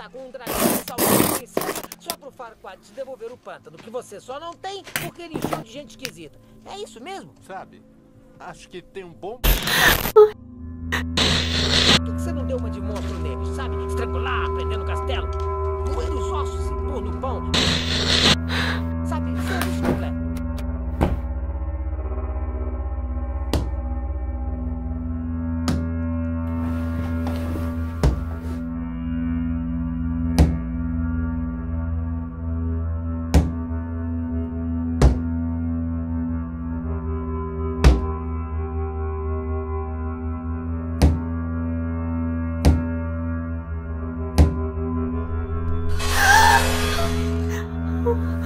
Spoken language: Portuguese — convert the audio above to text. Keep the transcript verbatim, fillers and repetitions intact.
lutar com um dragão e salvar a princesa só pro Farquaad te devolver o pântano, que você só não tem porque ele encheu de gente esquisita. É isso mesmo? Sabe, acho que tem um bom... Por que que você não deu uma de monstro neles, sabe? Estrangular, prender no castelo, moer os ossos e pôr no pão. Sabe, serviço completo. Oh.